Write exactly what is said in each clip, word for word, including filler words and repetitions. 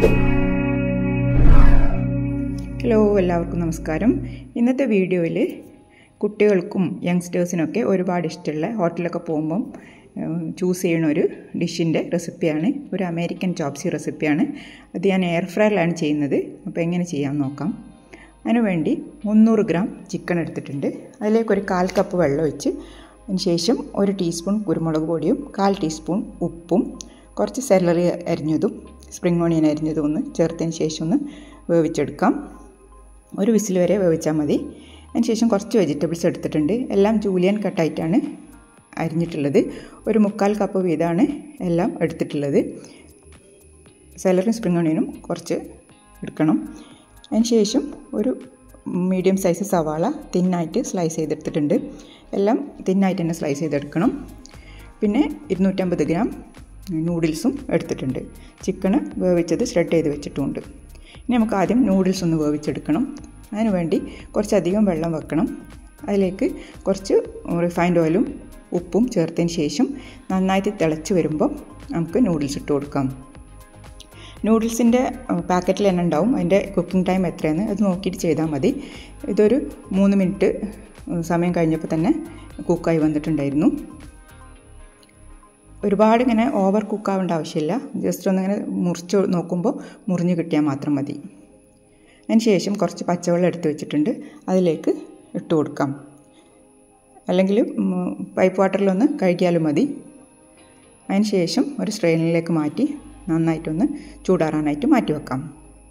Hello, എല്ലാവർക്കും നമസ്കാരം. ഇന്നത്തെ വീഡിയോയിൽ കുട്ടികൾക്കും യങ്സ്റ്റേഴ്സിനൊക്കെ ഒരുപാട് ഇഷ്ടമുള്ള ഹോട്ടലൊക്കെ പോകുമ്പം ചൂസ് ചെയ്യുന്ന ഒരു ഡിഷിൻ്റെ റെസിപ്പിയാണ്. ഒരു അമേരിക്കൻ ചോപ്സി റെസിപ്പിയാണ്. അത് ഞാൻ എയർ ഫ്രയറിലാണ് ചെയ്യുന്നത്. അപ്പോൾ എങ്ങനെ ചെയ്യാമെന്ന് നോക്കാം. അതിനുവേണ്ടി മുന്നൂറ് ഗ്രാം ചിക്കൻ എടുത്തിട്ടുണ്ട്. അതിലേക്കൊരു കാൽ കപ്പ് വെള്ളം ഒഴിച്ച് അതിന് ശേഷം ഒരു ടീസ്പൂൺ കുരുമുളക് പൊടിയും കാൽ ടീസ്പൂൺ ഉപ്പും കുറച്ച് സെലറി അരിഞ്ഞതും സ്പ്രിംഗ് ഓണിയൻ അരിഞ്ഞതും ഒന്ന് ചേർത്തതിന് ശേഷം ഒന്ന് വേവിച്ചെടുക്കാം. ഒരു വിസിൽ വരെ വേവിച്ചാൽ മതി. അതിന് ശേഷം കുറച്ച് വെജിറ്റബിൾസ് എടുത്തിട്ടുണ്ട്. എല്ലാം ജൂലിയൻ കട്ടായിട്ടാണ് അരിഞ്ഞിട്ടുള്ളത്. ഒരു മുക്കാൽ കപ്പ് വീതമാണ് എല്ലാം എടുത്തിട്ടുള്ളത്. സെലറിയും സ്പ്രിംഗ് ഓണിയനും കുറച്ച് എടുക്കണം. അതിന് ശേഷം ഒരു മീഡിയം സൈസ് സവാള തിന്നായിട്ട് സ്ലൈസ് ചെയ്തെടുത്തിട്ടുണ്ട്. എല്ലാം തിന്നായിട്ട് തന്നെ സ്ലൈസ് ചെയ്തെടുക്കണം. പിന്നെ ഇരുന്നൂറ്റമ്പത് ഗ്രാം നൂഡിൽസും എടുത്തിട്ടുണ്ട്. ചിക്കന് വേവിച്ചത് ഷ്രെഡ് ചെയ്ത് വെച്ചിട്ടുമുണ്ട്. ഇനി നമുക്ക് ആദ്യം നൂഡിൽസ് ഒന്ന് വേവിച്ചെടുക്കണം. അതിന് വേണ്ടി കുറച്ചധികം വെള്ളം വെക്കണം. അതിലേക്ക് കുറച്ച് റിഫൈൻഡ് ഓയിലും ഉപ്പും ചേർത്തതിന് ശേഷം നന്നായിട്ട് തിളച്ച് വരുമ്പോൾ നമുക്ക് നൂഡിൽസ് ഇട്ട് കൊടുക്കാം. നൂഡിൽസിൻ്റെ പാക്കറ്റിൽ തന്നെ ഉണ്ടാവും അതിൻ്റെ കുക്കിംഗ് ടൈം എത്രയാണ് അത് നോക്കിയിട്ട് ചെയ്താൽ മതി. ഇതൊരു മൂന്ന് മിനിറ്റ് സമയം കഴിഞ്ഞപ്പോൾ തന്നെ കുക്കായി വന്നിട്ടുണ്ടായിരുന്നു. ഒരുപാട് ഇങ്ങനെ ഓവർ കുക്കാവേണ്ട ആവശ്യമില്ല. ജസ്റ്റ് ഒന്നിങ്ങനെ മുറിച്ച് നോക്കുമ്പോൾ മുറിഞ്ഞ് കിട്ടിയാൽ മാത്രം മതി. അതിന് ശേഷം കുറച്ച് പച്ചവെള്ളം എടുത്ത് വെച്ചിട്ടുണ്ട്. അതിലേക്ക് ഇട്ട് കൊടുക്കാം. അല്ലെങ്കിൽ പൈപ്പ് വാട്ടറിലൊന്ന് കഴുകിയാലും മതി. അതിന് ശേഷം ഒരു സ്ട്രെയിനിലേക്ക് മാറ്റി നന്നായിട്ടൊന്ന് ചൂടാറാനായിട്ട് മാറ്റി വെക്കാം.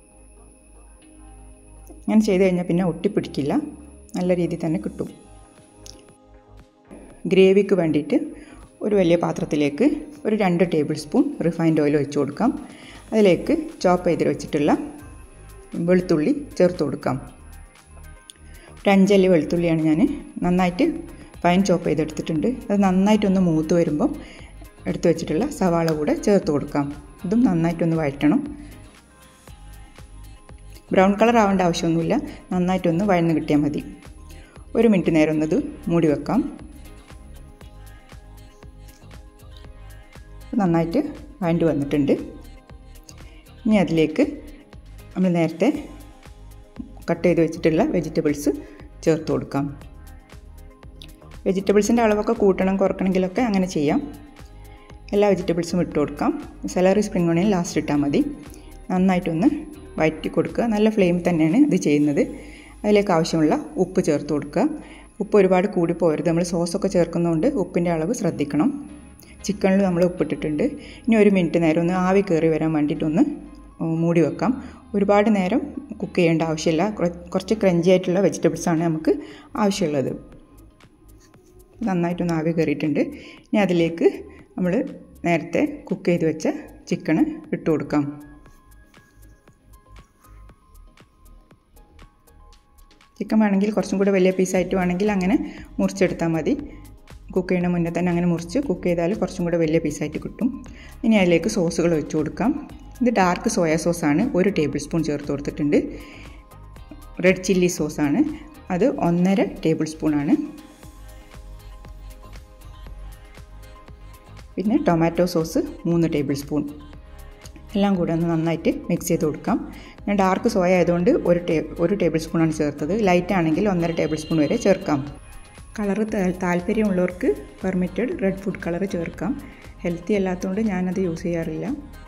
അങ്ങനെ ചെയ്ത് കഴിഞ്ഞാൽ പിന്നെ ഒട്ടിപ്പിടിക്കില്ല, നല്ല രീതിയിൽ തന്നെ കിട്ടും. ഗ്രേവിക്ക് വേണ്ടിയിട്ട് ഒരു വലിയ പാത്രത്തിലേക്ക് ഒരു രണ്ട് ടേബിൾ സ്പൂൺ റിഫൈൻഡ് ഓയിൽ ഒഴിച്ച് കൊടുക്കാം. അതിലേക്ക് ചോപ്പ് ചെയ്ത് വെച്ചിട്ടുള്ള വെളുത്തുള്ളി ചേർത്ത് കൊടുക്കാം. ഒരു അഞ്ചല്ലി വെളുത്തുള്ളിയാണ് ഞാൻ നന്നായിട്ട് ഫൈൻ ചോപ്പ് ചെയ്തെടുത്തിട്ടുണ്ട്. അത് നന്നായിട്ടൊന്ന് മൂത്ത് വരുമ്പോൾ എടുത്ത് വെച്ചിട്ടുള്ള സവാള കൂടെ ചേർത്ത് കൊടുക്കാം. ഇതും നന്നായിട്ടൊന്ന് വഴറ്റണം. ബ്രൗൺ കളർ ആവേണ്ട ആവശ്യമൊന്നുമില്ല, നന്നായിട്ടൊന്ന് വഴന്ന് കിട്ടിയാൽ മതി. ഒരു മിനിറ്റ് നേരം ഒന്നത് മൂടി വെക്കാം. നന്നായിട്ട് വഴണ്ടി വന്നിട്ടുണ്ട്. ഇനി അതിലേക്ക് നമ്മൾ നേരത്തെ കട്ട് ചെയ്ത് വെച്ചിട്ടുള്ള വെജിറ്റബിൾസ് ചേർത്ത് കൊടുക്കാം. വെജിറ്റബിൾസിൻ്റെ അളവൊക്കെ കൂട്ടണം കുറക്കണമെങ്കിലൊക്കെ അങ്ങനെ ചെയ്യാം. എല്ലാ വെജിറ്റബിൾസും ഇട്ട് കൊടുക്കാം. സെലറി സ്പ്രിംഗ് ഓണിയൻ ലാസ്റ്റ് ഇട്ടാൽ മതി. നന്നായിട്ടൊന്ന് വഴറ്റി കൊടുക്കുക. നല്ല ഫ്ലെയിമിൽ തന്നെയാണ് ഇത് ചെയ്യുന്നത്. അതിലേക്ക് ആവശ്യമുള്ള ഉപ്പ് ചേർത്ത് കൊടുക്കുക. ഉപ്പ് ഒരുപാട് കൂടി പോകരുത്. നമ്മൾ സോസൊക്കെ ചേർക്കുന്നതുകൊണ്ട് ഉപ്പിൻ്റെ അളവ് ശ്രദ്ധിക്കണം. ചിക്കനിൽ നമ്മൾ ഉപ്പിട്ടിട്ടുണ്ട്. ഇനി ഒരു മിനിറ്റ് നേരം ഒന്ന് ആവി കയറി വരാൻ വേണ്ടിയിട്ടൊന്ന് മൂടി വെക്കാം. ഒരുപാട് നേരം കുക്ക് ചെയ്യേണ്ട ആവശ്യമില്ല. കുറച്ച് ക്രഞ്ചി ആയിട്ടുള്ള വെജിറ്റബിൾസാണ് നമുക്ക് ആവശ്യമുള്ളത്. നന്നായിട്ടൊന്ന് ആവി കയറിയിട്ടുണ്ട്. ഇനി അതിലേക്ക് നമ്മൾ നേരത്തെ കുക്ക് ചെയ്ത് വെച്ച ചിക്കന് ഇട്ട് കൊടുക്കാം. ചിക്കൻ വേണമെങ്കിൽ കുറച്ചും കൂടെ വലിയ പീസായിട്ട് വേണമെങ്കിൽ അങ്ങനെ മുറിച്ചെടുത്താൽ മതി. കുക്ക് ചെയ്യുന്ന മുന്നേ തന്നെ അങ്ങനെ മുറിച്ച് കുക്ക് ചെയ്താൽ കുറച്ചും കൂടെ വലിയ പീസായിട്ട് കിട്ടും. ഇനി അതിലേക്ക് സോസുകൾ വെച്ച് കൊടുക്കാം. ഇത് ഡാർക്ക് സോയ സോസാണ്, ഒരു ടേബിൾ സ്പൂൺ ചേർത്ത് കൊടുത്തിട്ടുണ്ട്. റെഡ് ചില്ലി സോസാണ്, അത് ഒന്നര ടേബിൾ സ്പൂണാണ്. പിന്നെ ടൊമാറ്റോ സോസ് മൂന്ന് ടേബിൾ സ്പൂൺ. എല്ലാം കൂടെ ഒന്ന് നന്നായിട്ട് മിക്സ് ചെയ്ത് കൊടുക്കാം. ഞാൻ ഡാർക്ക് സോയ ആയതുകൊണ്ട് ഒരു ടേ ഒരു ടേബിൾ സ്പൂണാണ് ചേർത്തത്. ലൈറ്റ് ആണെങ്കിൽ ഒന്നര ടേബിൾ സ്പൂൺ വരെ ചേർക്കാം. കളറ് താല്പര്യമുള്ളവർക്ക് പെർമിറ്റഡ് റെഡ് ഫുഡ് കളർ ചേർക്കാം. ഹെൽത്തി അല്ലാത്തതുകൊണ്ട് ഞാനത് യൂസ് ചെയ്യാറില്ല.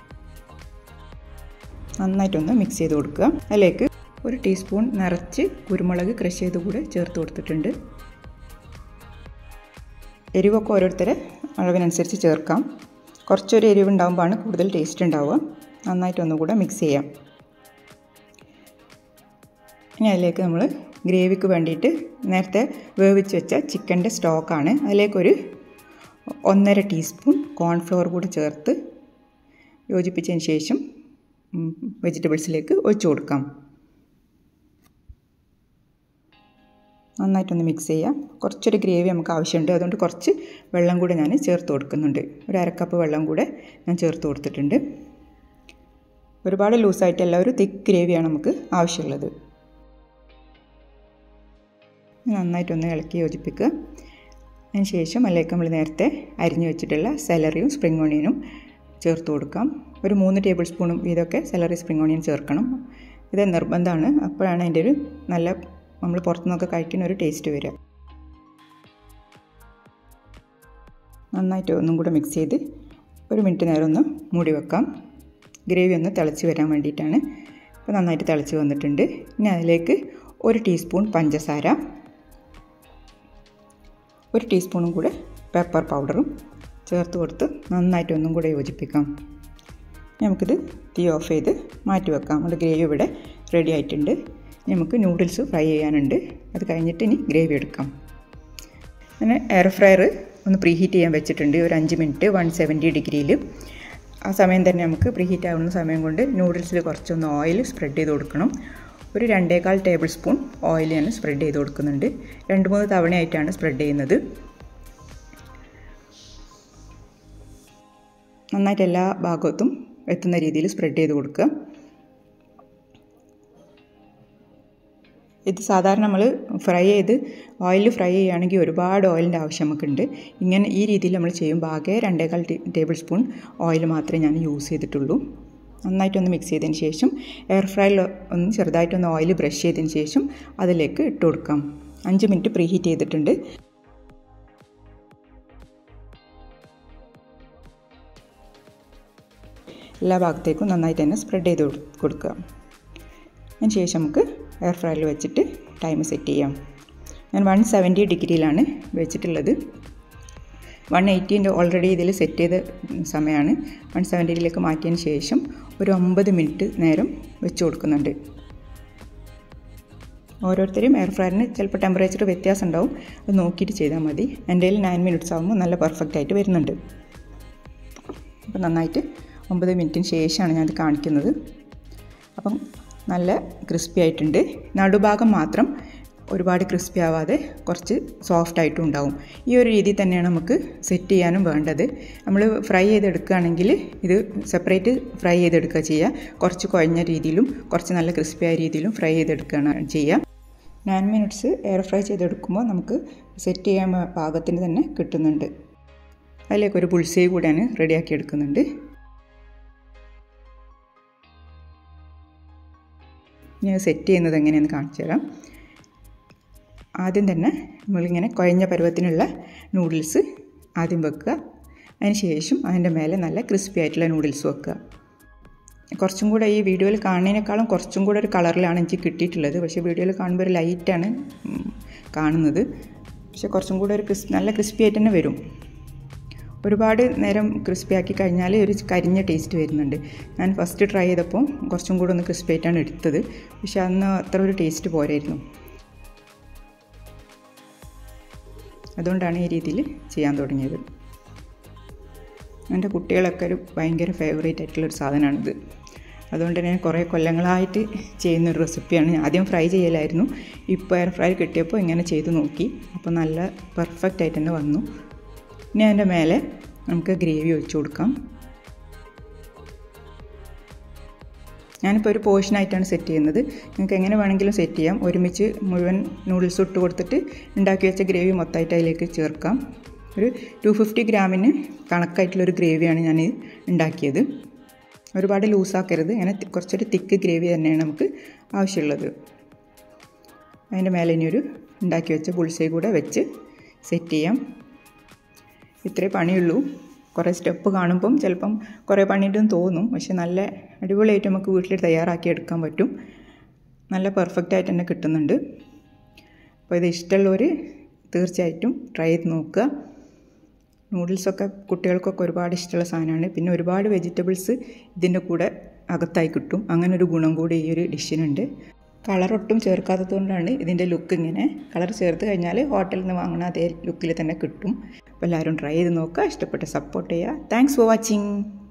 നന്നായിട്ടൊന്ന് മിക്സ് ചെയ്ത് കൊടുക്കുക. അതിലേക്ക് ഒരു ടീസ്പൂൺ നിറച്ച് കുരുമുളക് ക്രഷ് ചെയ്ത് കൂടെ ചേർത്ത് കൊടുത്തിട്ടുണ്ട്. എരിവൊക്കെ ഓരോരുത്തരെ അളവിനനുസരിച്ച് ചേർക്കാം. കുറച്ചൊരു എരിവ് ഉണ്ടാകുമ്പോഴാണ് കൂടുതൽ ടേസ്റ്റ് ഉണ്ടാവുക. നന്നായിട്ടൊന്നുകൂടെ മിക്സ് ചെയ്യാം. ഇനി അതിലേക്ക് നമ്മൾ ഗ്രേവിക്ക് വേണ്ടിയിട്ട് നേരത്തെ വേവിച്ച് വെച്ച ചിക്കൻ്റെ സ്റ്റോക്കാണ്. അതിലേക്കൊരു ഒന്നര ടീസ്പൂൺ കോൺഫ്ലവർ കൂടി ചേർത്ത് യോജിപ്പിച്ചതിന് ശേഷം വെജിറ്റബിൾസിലേക്ക് ഒഴിച്ചു കൊടുക്കാം. നന്നായിട്ടൊന്ന് മിക്സ് ചെയ്യാം. കുറച്ചൊരു ഗ്രേവി നമുക്ക് ആവശ്യമുണ്ട്, അതുകൊണ്ട് കുറച്ച് വെള്ളം കൂടെ ഞാൻ ചേർത്ത് കൊടുക്കുന്നുണ്ട്. ഒരു അരക്കപ്പ് വെള്ളം കൂടെ ഞാൻ ചേർത്ത് കൊടുത്തിട്ടുണ്ട്. ഒരുപാട് ലൂസായിട്ടല്ല, ഒരു തിക്ക് ഗ്രേവിയാണ് നമുക്ക് ആവശ്യമുള്ളത്. നന്നായിട്ടൊന്ന് ഇളക്കി യോജിപ്പിക്കുക. അതിന് ശേഷം അതിലേക്ക് നമ്മൾ നേരത്തെ അരിഞ്ഞു വെച്ചിട്ടുള്ള സെലറിയും സ്പ്രിംഗ് ഓണിയനും ചേർത്ത് കൊടുക്കാം. ഒരു മൂന്ന് ടേബിൾ സ്പൂണും ഇതൊക്കെ സെലറി സ്പ്രിംഗ് ഓണിയൻ ചേർക്കണം. ഇത് നിർബന്ധമാണ്. അപ്പോഴാണ് അതിൻ്റെ ഒരു നല്ല നമ്മൾ പുറത്തുനിന്നൊക്കെ കഴിക്കുന്ന ഒരു ടേസ്റ്റ് വരിക. നന്നായിട്ട് ഒന്നും കൂടെ മിക്സ് ചെയ്ത് ഒരു മിനിറ്റ് നേരം ഒന്ന് മൂടി വെക്കാം. ഗ്രേവി ഒന്ന് തിളച്ച് വരാൻ വേണ്ടിയിട്ടാണ്. അപ്പോൾ നന്നായിട്ട് തിളച്ച് വന്നിട്ടുണ്ട്. ഇനി അതിലേക്ക് ഒരു ടീസ്പൂൺ പഞ്ചസാര, ഒരു ടീസ്പൂണും കൂടെ പെപ്പർ പൗഡറും ചേർത്ത് കൊടുത്ത് നന്നായിട്ട് ഒന്നും കൂടെ യോജിപ്പിക്കാം. നമുക്കിത് തീ ഓഫ് ചെയ്ത് മാറ്റി വെക്കാം. നമ്മുടെ ഗ്രേവി ഇവിടെ റെഡി ആയിട്ടുണ്ട്. നമുക്ക് നൂഡിൽസ് ഫ്രൈ ചെയ്യാനുണ്ട്. അത് കഴിഞ്ഞിട്ട് ഇനി ഗ്രേവി എടുക്കാം. അങ്ങനെ എയർ ഫ്രയർ ഒന്ന് പ്രീ ഹീറ്റ് ചെയ്യാൻ വെച്ചിട്ടുണ്ട്. ഒരു അഞ്ച് മിനിറ്റ് വൺ സെവൻറ്റി ഡിഗ്രിയിൽ. ആ സമയം തന്നെ നമുക്ക് പ്രീ ഹീറ്റ് ആവുന്ന സമയം കൊണ്ട് നൂഡിൽസിൽ കുറച്ചൊന്ന് ഓയിൽ സ്പ്രെഡ് ചെയ്ത് കൊടുക്കണം. ഒരു രണ്ടേകാൽ ടേബിൾ സ്പൂൺ ഓയിൽ ഞാൻ സ്പ്രെഡ് ചെയ്ത് കൊടുക്കുന്നുണ്ട്. രണ്ട് മൂന്ന് തവണയായിട്ടാണ് സ്പ്രെഡ് ചെയ്യുന്നത്. നന്നായിട്ട് എല്ലാ ഭാഗത്തും എത്തുന്ന രീതിയിൽ സ്പ്രെഡ് ചെയ്ത് കൊടുക്കുക. ഇത് സാധാരണ നമ്മൾ ഫ്രൈ ചെയ്ത് ഓയിൽ ഫ്രൈ ചെയ്യുകയാണെങ്കിൽ ഒരുപാട് ഓയിലിൻ്റെ ആവശ്യം നമുക്കുണ്ട്. ഇങ്ങനെ ഈ രീതിയിൽ നമ്മൾ ചെയ്യുമ്പോൾ ആകെ രണ്ടേകാൽ ടേബിൾ സ്പൂൺ ഓയിൽ മാത്രമേ ഞാൻ യൂസ് ചെയ്തിട്ടുള്ളൂ. നന്നായിട്ടൊന്ന് മിക്സ് ചെയ്തതിന് ശേഷം എയർ ഫ്രൈയിൽ ഒന്ന് ചെറുതായിട്ടൊന്ന് ഓയിൽ ബ്രഷ് ചെയ്തതിന് ശേഷം അതിലേക്ക് ഇട്ട് കൊടുക്കാം. അഞ്ച് മിനിറ്റ് പ്രീ ഹീറ്റ് ചെയ്തിട്ടുണ്ട്. എല്ലാ ഭാഗത്തേക്കും നന്നായിട്ട് തന്നെ സ്പ്രെഡ് ചെയ്ത് കൊടുക്കുക. അതിന് ശേഷം നമുക്ക് എയർ ഫ്രൈയിൽ വെച്ചിട്ട് ടൈം സെറ്റ് ചെയ്യാം. ഞാൻ വൺ സെവൻറ്റി ഡിഗ്രിയിലാണ് വെച്ചിട്ടുള്ളത്. വൺ എയ്റ്റീൻ്റെ ഓൾറെഡി ഇതിൽ സെറ്റ് ചെയ്ത സമയമാണ്. വൺ സെവൻറ്റിയിലേക്ക് മാറ്റിയതിന് ശേഷം ഒരു ഒമ്പത് മിനിറ്റ് നേരം വെച്ച് കൊടുക്കുന്നുണ്ട്. ഓരോരുത്തരും എയർ ഫ്രയറിന് ചിലപ്പോൾ ടെമ്പറേച്ചർ വ്യത്യാസം ഉണ്ടാവും. അത് നോക്കിയിട്ട് ചെയ്താൽ മതി. എൻ്റെ കയ്യിൽ നയൻ മിനിറ്റ്സ് ആകുമ്പോൾ നല്ല പെർഫെക്റ്റ് ആയിട്ട് വരുന്നുണ്ട്. അപ്പോൾ നന്നായിട്ട് ഒമ്പത് മിനിറ്റിന് ശേഷമാണ് ഞാനത് കാണിക്കുന്നത്. അപ്പം നല്ല ക്രിസ്പി ആയിട്ടുണ്ട്. നടുഭാഗം മാത്രം ഒരുപാട് ക്രിസ്പി ആവാതെ കുറച്ച് സോഫ്റ്റ് ആയിട്ടും ഉണ്ടാവും. ഈ ഒരു രീതിയിൽ തന്നെയാണ് നമുക്ക് സെറ്റ് ചെയ്യാനും വേണ്ടത്. നമ്മൾ ഫ്രൈ ചെയ്തെടുക്കുകയാണെങ്കിൽ ഇത് സെപ്പറേറ്റ് ഫ്രൈ ചെയ്തെടുക്കുക ചെയ്യുക. കുറച്ച് കുഴഞ്ഞ രീതിയിലും കുറച്ച് നല്ല ക്രിസ്പി ആയ രീതിയിലും ഫ്രൈ ചെയ്തെടുക്കുകയാണ് ചെയ്യുക. നയൻ മിനിറ്റ്സ് എയർ ഫ്രൈ ചെയ്തെടുക്കുമ്പോൾ നമുക്ക് സെറ്റ് ചെയ്യാൻ പാകത്തിന് തന്നെ കിട്ടുന്നുണ്ട്. അതിലേക്കൊരു ബുൾസൈ കൂടെയാണ് റെഡിയാക്കി എടുക്കുന്നുണ്ട്. ഞാൻ സെറ്റ് ചെയ്യുന്നത് എങ്ങനെയെന്ന് കാണിച്ചു തരാം. ആദ്യം തന്നെ നമ്മളിങ്ങനെ കുഴഞ്ഞ പരുവത്തിനുള്ള നൂഡിൽസ് ആദ്യം വെക്കുക. അതിന് ശേഷം അതിൻ്റെ മേലെ നല്ല ക്രിസ്പി ആയിട്ടുള്ള നൂഡിൽസ് വെക്കുക. കുറച്ചും കൂടെ ഈ വീഡിയോയിൽ കാണുന്നതിനേക്കാളും കുറച്ചും കൂടെ ഒരു കളറിലാണ് എനിക്ക് കിട്ടിയിട്ടുള്ളത്. പക്ഷേ വീഡിയോയിൽ കാണുമ്പോൾ ഒരു ലൈറ്റാണ് കാണുന്നത്. പക്ഷേ കുറച്ചും കൂടെ ഒരു ക്രിസ്പി നല്ല ക്രിസ്പി ആയിട്ട് തന്നെ വരും. ഒരുപാട് നേരം ക്രിസ്പി ആക്കി കഴിഞ്ഞാൽ ഒരു കരിഞ്ഞ ടേസ്റ്റ് വരുന്നുണ്ട്. ഞാൻ ഫസ്റ്റ് ട്രൈ ചെയ്തപ്പോൾ കുറച്ചും കൂടെ ഒന്ന് ക്രിസ്പി ആയിട്ടാണ് എടുത്തത്. പക്ഷെ അന്ന് അത്ര ഒരു ടേസ്റ്റ് പോരായിരുന്നു. അതുകൊണ്ടാണ് ഈ രീതിയിൽ ചെയ്യാൻ തുടങ്ങിയത്. എൻ്റെ കുട്ടികളൊക്കെ ഒരു ഭയങ്കര ഫേവറേറ്റ് ആയിട്ടുള്ളൊരു സാധനമാണിത്. അതുകൊണ്ട് തന്നെ കുറേ കൊല്ലങ്ങളായിട്ട് ചെയ്യുന്നൊരു റെസിപ്പിയാണ്. ആദ്യം ഫ്രൈ ചെയ്യലായിരുന്നു. ഇപ്പോൾ എയർ ഫ്രൈ കിട്ടിയപ്പോൾ ഇങ്ങനെ ചെയ്ത് നോക്കി. അപ്പോൾ നല്ല പെർഫെക്റ്റ് ആയിട്ട് തന്നെ വന്നു. ഇനി അതിൻ്റെ മേലെ നമുക്ക് ഗ്രേവി ഒഴിച്ചു കൊടുക്കാം. ഞാനിപ്പോൾ ഒരു പോർഷനായിട്ടാണ് സെറ്റ് ചെയ്യുന്നത്. നിങ്ങൾക്ക് എങ്ങനെ വേണമെങ്കിലും സെറ്റ് ചെയ്യാം. ഒരുമിച്ച് മുഴുവൻ നൂഡിൽസ് ഇട്ട് കൊടുത്തിട്ട് ഉണ്ടാക്കി വെച്ച ഗ്രേവി മൊത്തമായിട്ട് അതിലേക്ക് ചേർക്കാം. ഒരു ടു ഫിഫ്റ്റി ഗ്രാമിന് കണക്കായിട്ടുള്ളൊരു ഗ്രേവിയാണ് ഞാൻ ഉണ്ടാക്കിയത്. ഒരുപാട് ലൂസാക്കരുത്. ഇങ്ങനെ കുറച്ചൊരു തിക്ക് ഗ്രേവി തന്നെയാണ് നമുക്ക് ആവശ്യമുള്ളത്. അതിൻ്റെ മേലെ ഇനി ഒരു ഉണ്ടാക്കി വെച്ച ബുൾസൈ കൂടെ വെച്ച് സെറ്റ് ചെയ്യാം. ഇത്രേ പണിയുള്ളൂ. കുറേ സ്റ്റെപ്പ് കാണുമ്പം ചിലപ്പം കുറേ പണിയിട്ടും തോന്നും. പക്ഷെ നല്ല അടിപൊളിയായിട്ട് നമുക്ക് വീട്ടിൽ തയ്യാറാക്കി എടുക്കാൻ പറ്റും. നല്ല പെർഫെക്റ്റായിട്ട് തന്നെ കിട്ടുന്നുണ്ട്. അപ്പോൾ ഇത് ഇഷ്ടമുള്ളവർ തീർച്ചയായിട്ടും ട്രൈ ചെയ്ത് നോക്കുക. നൂഡിൽസൊക്കെ കുട്ടികൾക്കൊക്കെ ഒരുപാട് ഇഷ്ടമുള്ള സാധനമാണ്. പിന്നെ ഒരുപാട് വെജിറ്റബിൾസ് ഇതിൻ്റെ കൂടെ അകത്തായി കിട്ടും. അങ്ങനെ ഒരു ഗുണം കൂടി ഈ ഒരു ഡിഷിനുണ്ട്. കളറൊട്ടും ചേർക്കാത്തത് കൊണ്ടാണ് ഇതിൻ്റെ ലുക്ക് ഇങ്ങനെ. കളർ ചേർത്ത് കഴിഞ്ഞാൽ ഹോട്ടലിൽ നിന്ന് വാങ്ങുന്ന അതേ ലുക്കിൽ തന്നെ കിട്ടും. അപ്പോൾ എല്ലാവരും ട്രൈ ചെയ്ത് നോക്കുക. ഇഷ്ടപ്പെട്ട് സപ്പോർട്ട് ചെയ്യുക. Thanks for watching.